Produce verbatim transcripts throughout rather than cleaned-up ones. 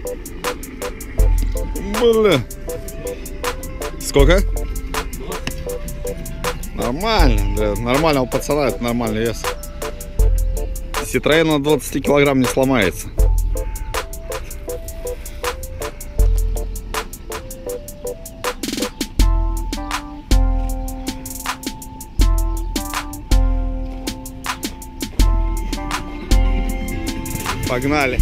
Бля. Сколько? Нормально, для нормального пацана это нормальный вес. Citroёn на двадцати килограмм не сломается. Погнали.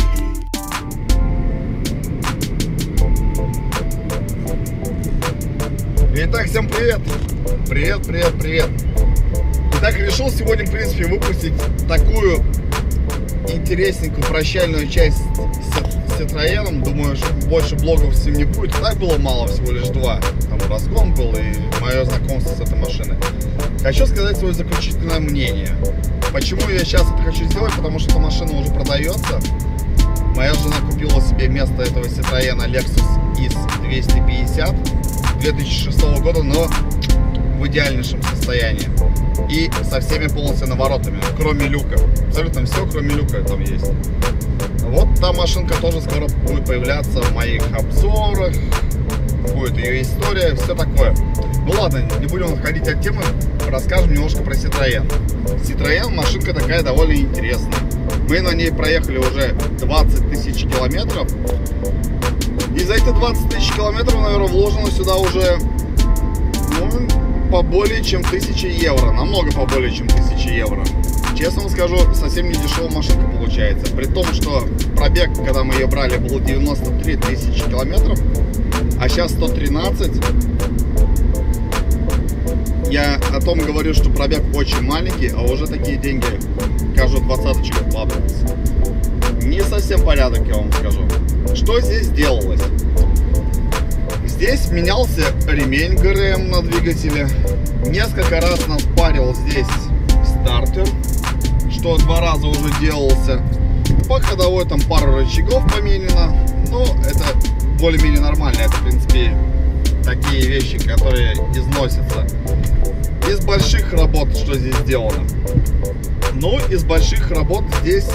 Итак, всем привет! Привет, привет, привет! Итак, решил сегодня, в принципе, выпустить такую интересненькую прощальную часть с Citroёn. Думаю, что больше блогов с ним не будет. Так было мало, всего лишь два. Там разгон был и мое знакомство с этой машиной. Хочу сказать свое заключительное мнение. Почему я сейчас это хочу сделать? Потому что эта машина уже продается. Моя жена купила себе вместо этого Citroёn Lexus ИС двести пятьдесят две тысячи шестого года, но в идеальнейшем состоянии. И со всеми полностью наворотами, кроме люка. Абсолютно все, кроме люка там есть. Вот та машинка тоже скоро будет появляться в моих обзорах. Будет ее история, все такое. Ну ладно, не будем отходить от темы, расскажем немножко про Citroёn. Citroёn машинка такая довольно интересная. Мы на ней проехали уже двадцать тысяч километров. И за эти двадцать тысяч километров, наверное, вложено сюда уже, ну, по более чем тысячи евро. Намного по более чем тысячи евро. Честно вам скажу, совсем не дешевая машинка получается. При том, что пробег, когда мы ее брали, был девяносто три тысячи километров, а сейчас сто тринадцать. Я о том говорю, что пробег очень маленький, а уже такие деньги, кажу, двадцаточка вкладывается. Не совсем порядок, я вам скажу. Что здесь делалось? Здесь менялся ремень ГРМ на двигателе. Несколько раз нас парил здесь стартер, что два раза уже делался. По ходовой там пару рычагов поменено. Но это более-менее нормально. Это, в принципе, такие вещи, которые износятся. Из больших работ, что здесь сделано? Ну, из больших работ здесь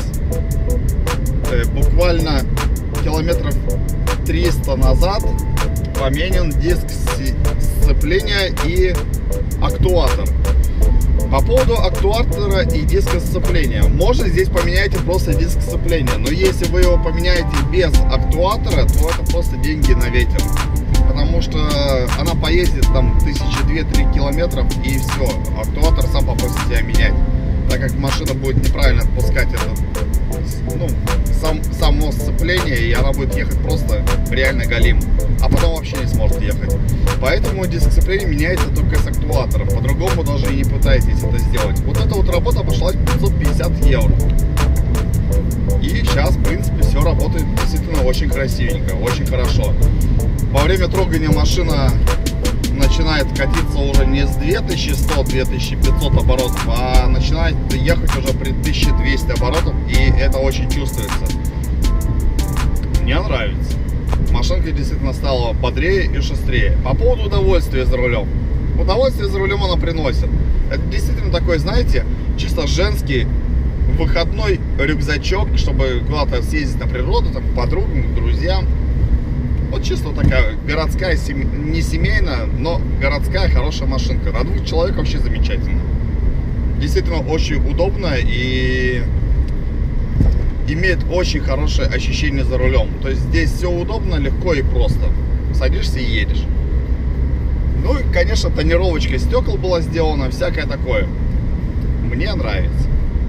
э, буквально километров триста назад поменен диск сцепления и актуатор. По поводу актуатора и диска сцепления, можно здесь поменять просто диск сцепления, но если вы его поменяете без актуатора, то это просто деньги на ветер, потому что она поездит там тысячи две-три километров и все, актуатор сам попросит себя менять, так как машина будет неправильно отпускать это, ну, сам, само сцепление, и она будет ехать просто реально галим, а потом вообще не сможет ехать. Поэтому диск сцепления меняется только с актуатором, по-другому даже и не пытайтесь это сделать. Вот эта вот работа обошлась пятьсот пятьдесят евро. И сейчас, в принципе, все работает действительно очень красивенько, очень хорошо. Во время трогания машина начинает катиться уже не с две тысячи сто — две тысячи пятьсот оборотов, а начинает ехать уже при тысяче двести оборотов, и это очень чувствуется. Мне нравится. Машинка действительно стала бодрее и шустрее. По поводу удовольствия за рулем. Удовольствие за рулем она приносит. Это действительно такой, знаете, чисто женский выходной рюкзачок, чтобы куда-то съездить на природу, там, к подругам, к друзьям. Вот чисто такая городская, не семейная, но городская хорошая машинка. На двух человек вообще замечательно. Действительно очень удобная и имеет очень хорошее ощущение за рулем. То есть здесь все удобно, легко и просто. Садишься и едешь. Ну и, конечно, тонировочка стекол была сделана, всякое такое. Мне нравится.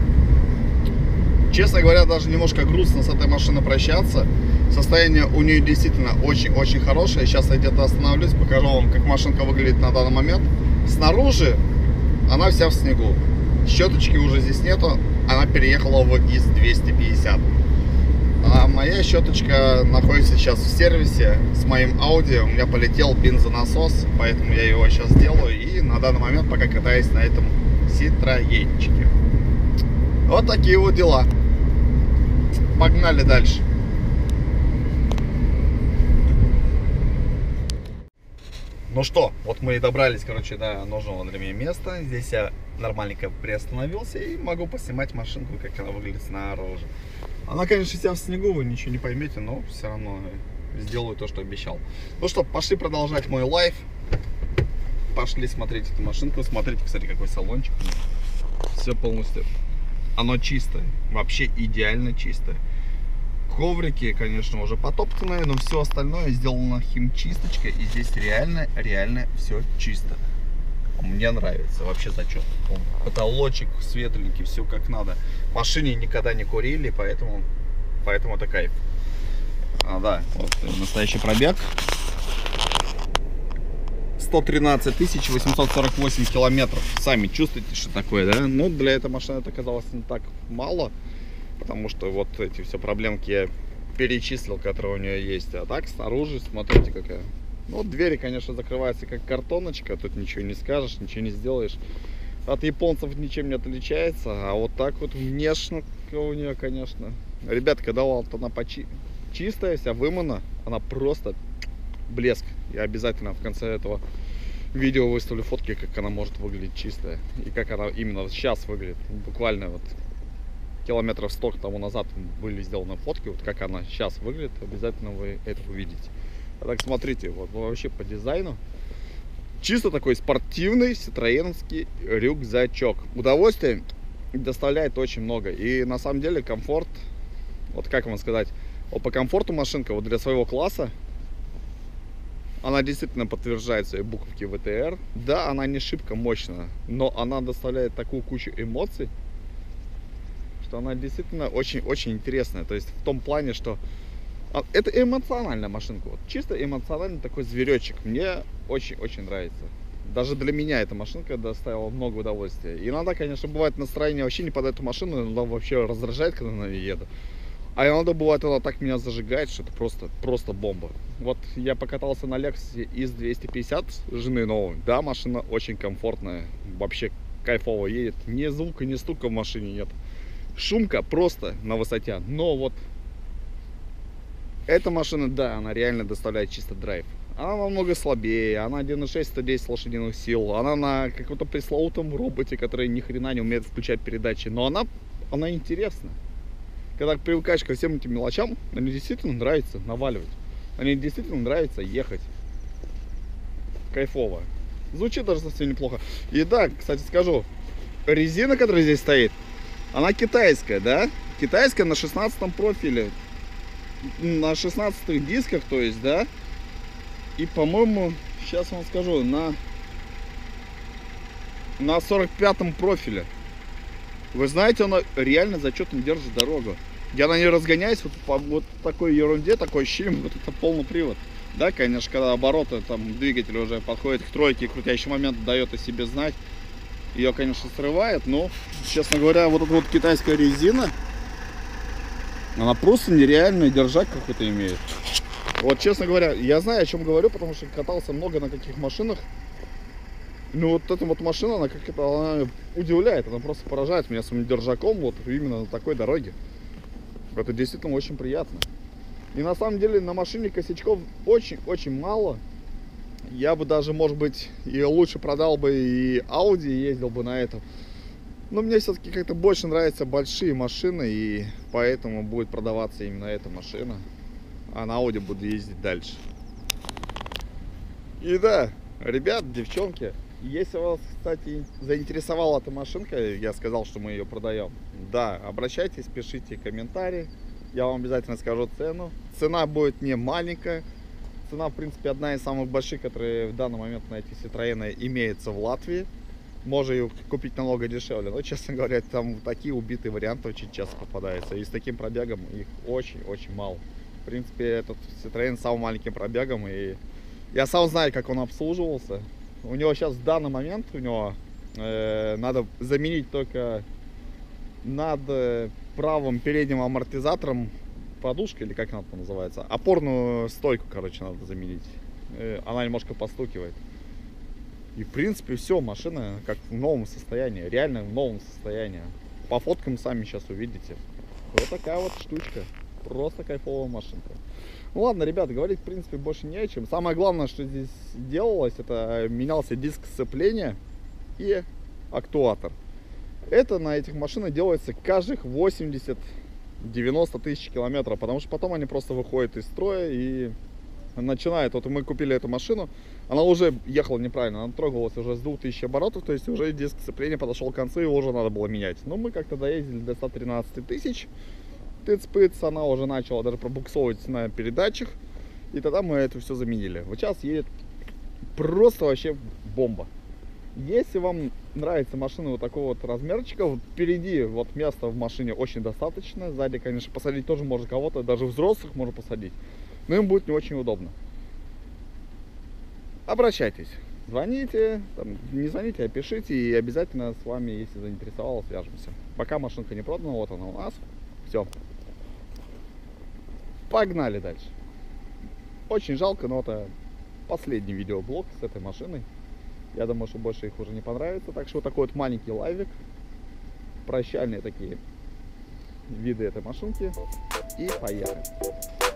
Честно говоря, даже немножко грустно с этой машиной прощаться. Состояние у нее действительно очень-очень хорошее. Сейчас я где-то остановлюсь, покажу вам, как машинка выглядит на данный момент. Снаружи она вся в снегу. Щеточки уже здесь нету. Она переехала в ИС двести пятьдесят. А моя щеточка находится сейчас в сервисе с моим Audi. У меня полетел бензонасос, поэтому я его сейчас делаю. И на данный момент пока катаюсь на этом Citroёнчике. Вот такие вот дела. Погнали дальше. Ну что, вот мы и добрались, короче, до нужного для меня места. Здесь я нормальненько приостановился и могу поснимать машинку, как она выглядит снаружи. Она, конечно, вся в снегу, вы ничего не поймете, но все равно сделаю то, что обещал. Ну что, пошли продолжать мой лайф. Пошли смотреть эту машинку. Смотрите, кстати, какой салончик. Все полностью. Оно чистое. Вообще идеально чистое. Коврики, конечно, уже потоптанные, но все остальное сделано химчисточкой. И здесь реально, реально все чисто. Мне нравится. Вообще зачет. Потолочек светленький, все как надо. В машине никогда не курили, поэтому, поэтому это кайф. А, да, вот настоящий пробег. сто тринадцать тысяч восемьсот сорок восемь километров. Сами чувствуете, что такое, да? Ну, для этой машины это оказалось не так мало, потому что вот эти все проблемки я перечислил, которые у нее есть. А так, снаружи, смотрите, какая. Ну, вот двери, конечно, закрываются как картоночка, тут ничего не скажешь, ничего не сделаешь. От японцев ничем не отличается, а вот так вот внешне у нее, конечно. Ребят, когда вот она почи... чистая, вся вымыта, она просто блеск. Я обязательно в конце этого видео выставлю фотки, как она может выглядеть чистая. И как она именно сейчас выглядит. Буквально вот километров сто тому назад были сделаны фотки. Вот как она сейчас выглядит. Обязательно вы это увидите. А так смотрите, вот вообще по дизайну. Чисто такой спортивный ситроеновский рюкзачок. Удовольствие доставляет очень много. И на самом деле комфорт, вот как вам сказать, вот по комфорту машинка вот для своего класса, она действительно подтверждает свои буковки вэ тэ эр. Да, она не шибко мощная, но она доставляет такую кучу эмоций, что она действительно очень-очень интересная. То есть в том плане, что это эмоциональная машинка. Вот чисто эмоциональный такой зверечек. Мне очень-очень нравится. Даже для меня эта машинка доставила много удовольствия. И иногда, конечно, бывает настроение вообще не под эту машину, иногда вообще раздражает, когда на ней еду. А иногда бывает, она так меня зажигает, что это просто, просто бомба. Вот я покатался на Lexus икс двести пятьдесят жены новой. Да, машина очень комфортная, вообще кайфово едет. Ни звука, ни стука в машине нет. Шумка просто на высоте. Но вот эта машина, да, она реально доставляет чисто драйв. Она намного слабее, она один и шесть, сто десять лошадиных сил. Она на каком-то пресловутом роботе, который ни хрена не умеет включать передачи. Но она, она интересна. Когда привыкаешь ко всем этим мелочам, мне действительно нравится наваливать. Мне действительно нравится ехать. Кайфово. Звучит даже совсем неплохо. И да, кстати скажу, резина, которая здесь стоит, она китайская, да? Китайская на шестнадцатом профиле. На шестнадцатых дисках, то есть, да? И, по-моему, сейчас вам скажу, на, на сорок пятом профиле. Вы знаете, она реально зачетно держит дорогу. Я на ней разгоняюсь вот по вот такой ерунде, такой ощущение, вот это полный привод. Да, конечно, когда обороты, там, двигатель уже подходит к тройке, и крутящий момент дает о себе знать. Ее, конечно, срывает, но, честно говоря, вот эта вот китайская резина, она просто нереальную держать какую-то имеет. Вот, честно говоря, я знаю, о чем говорю, потому что катался много на каких машинах. Ну вот эта вот машина, она как это, она удивляет, она просто поражает меня своим держаком вот именно на такой дороге. Это действительно очень приятно. И на самом деле на машине косячков очень-очень мало. Я бы даже, может быть, и лучше продал бы и Audi, ездил бы на этом. Но мне все-таки как-то больше нравятся большие машины, и поэтому будет продаваться именно эта машина. А на Audi буду ездить дальше. И да, ребят, девчонки, если вас, кстати, заинтересовала эта машинка, я сказал, что мы ее продаем, да, обращайтесь, пишите комментарии, я вам обязательно скажу цену. Цена будет не маленькая, цена, в принципе, одна из самых больших, которые в данный момент на эти Citroёn имеется в Латвии. Можно ее купить намного дешевле, но, честно говоря, там такие убитые варианты очень часто попадаются, и с таким пробегом их очень-очень мало. В принципе, этот Citroёn с самым маленьким пробегом, и я сам знаю, как он обслуживался. У него сейчас в данный момент у него э, надо заменить только над правым передним амортизатором подушка, или как она там называется, опорную стойку, короче, надо заменить. Э, она немножко постукивает. И в принципе все, машина как в новом состоянии, реально в новом состоянии. По фоткам сами сейчас увидите. Вот такая вот штучка. Просто кайфовая машинка. Ну ладно, ребята, говорить в принципе больше не о чем. Самое главное, что здесь делалось, это менялся диск сцепления и актуатор. Это на этих машинах делается каждых восемьдесят девяносто тысяч километров, потому что потом они просто выходят из строя и начинают. Вот мы купили эту машину, она уже ехала неправильно, она трогалась уже с двух тысяч оборотов, то есть уже диск сцепления подошел к концу, его уже надо было менять. Но мы как-то доездили до ста тринадцати тысяч, тыц-пыц, она уже начала даже пробуксовывать на передачах, и тогда мы это все заменили. Вот сейчас едет просто вообще бомба. Если вам нравится машина вот такого вот размерчика, вот впереди вот места в машине очень достаточно, сзади, конечно, посадить тоже можно кого-то, даже взрослых можно посадить, но им будет не очень удобно. Обращайтесь, звоните, там, не звоните, а пишите, и обязательно с вами, если заинтересовало, свяжемся. Пока машинка не продана, вот она у нас, все. Погнали дальше. Очень жалко, но это последний видеоблог с этой машиной. Я думаю, что больше их уже не понравится. Так что вот такой вот маленький лайвик. Прощальные такие виды этой машинки. И поехали.